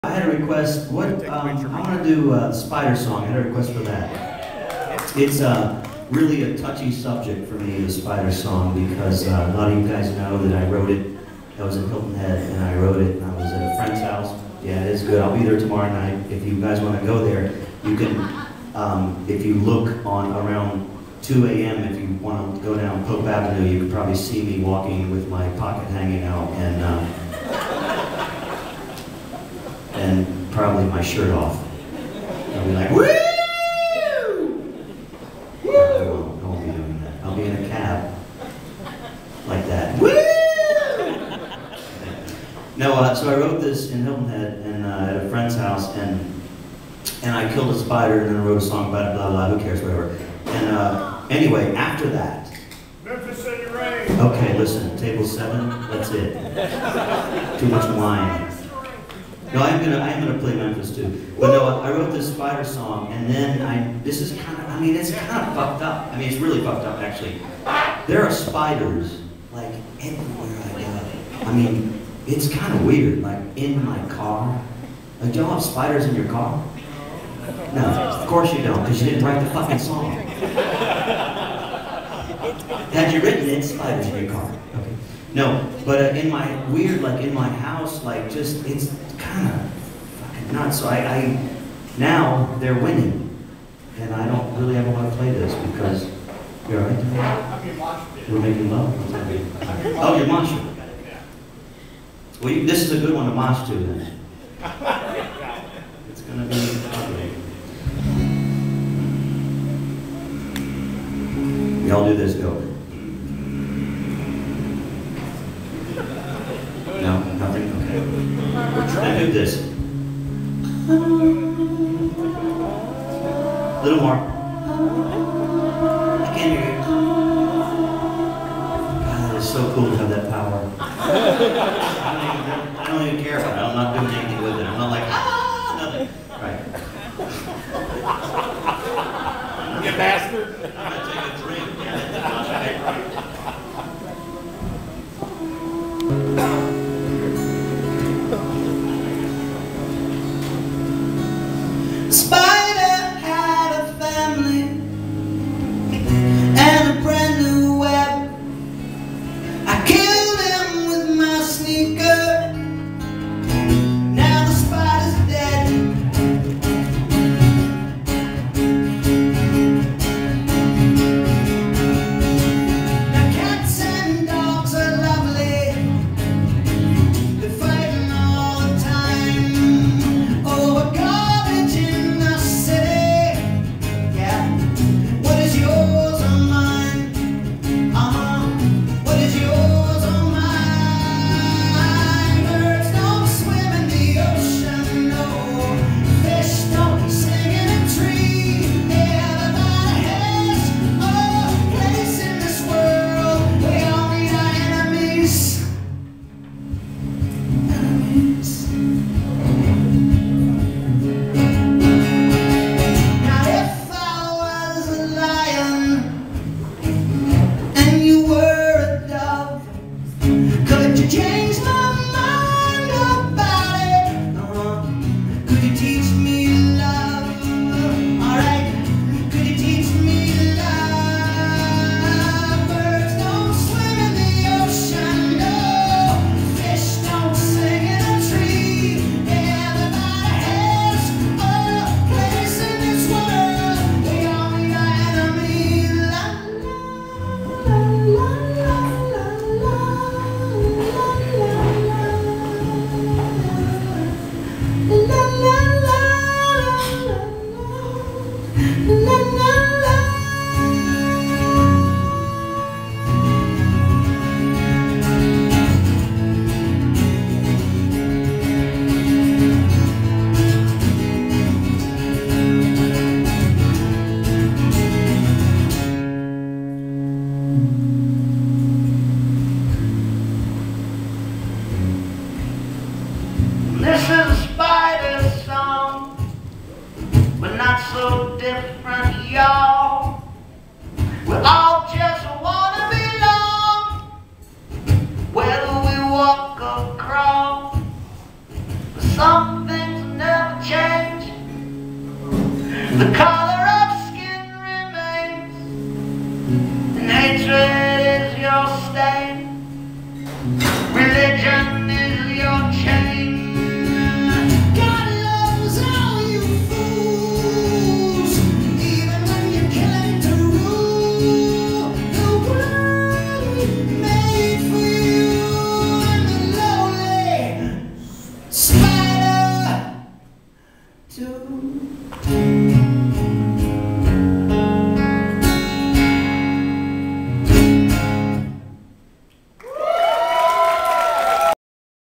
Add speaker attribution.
Speaker 1: I had a request. I want to do a Spider song. I had a request for that. It's really a touchy subject for me, the Spider song, because a lot of you guys know that I wrote it. I was in Hilton Head, and I wrote it, and I was at a friend's house. Yeah, it is good. I'll be there tomorrow night. If you guys want to go there, you can, if you look on around 2 a.m., if you want to go down Pope Avenue, you can probably see me walking with my pocket hanging out, and probably my shirt off. I'll be like, woo! I won't be doing that. I'll be in a cab like that. Woo! No, so I wrote this in Hilton Head and at a friend's house, and I killed a spider, and then I wrote a song about it. Blah blah. Who cares? Whatever. And anyway, after that.
Speaker 2: Memphis City Rain.
Speaker 1: Okay, listen. Table 7. That's it. Too much wine. No, I am gonna play Memphis too. But no, I wrote this spider song, and then this is kind of, it's kind of fucked up. It's really fucked up actually. There are spiders like everywhere I go. It's kind of weird. Like in my car. Like, do y'all have spiders in your car? No, of course you don't, because you didn't write the fucking song. Had you written it, spiders in your car? Okay. No, but in my weird, like in my house, like just it's kind of fucking nuts. So now they're winning, and I don't really ever want to play this because you're right. We're making love. Oh, you're moshing. Well, this is a good one to mosh to then. It's gonna be ugly. Y'all do this, go. No, nothing? Okay. I do this. A little more. I can't hear you. God, it's so cool to have that power. I don't even care about it. I'm not doing anything with it. I'm not like, nothing. Right.
Speaker 2: You bastard.
Speaker 1: I'm going to take a drink. Spider had a family and a brand new web. I killed him with my sneaker. Now the spider's dead. Now cats and dogs are lovely. They're fighting all the time over garbage in the city. Yeah. What is yours or mine? What is yours or mine? Birds don't swim in the ocean, no. Fish don't sing in a tree. Everybody has a place in this world. We all need our enemies. Now if I was a lion and you were a dove, could you change my mind about it? Could you teach me love? Alright, could you teach me love? Birds don't swim in the ocean, no. Fish don't sing in a tree. Everybody has a place in this world. We all need our enemy. La la la la This is a spider song, but not so different, y'all. We all just wanna belong, whether we walk or crawl. Something
Speaker 3: The color of skin remains, and hatred is your stain. Religion is your chain. God loves all you fools, even when you're killing to rule. The world made for you and the lonely spider too.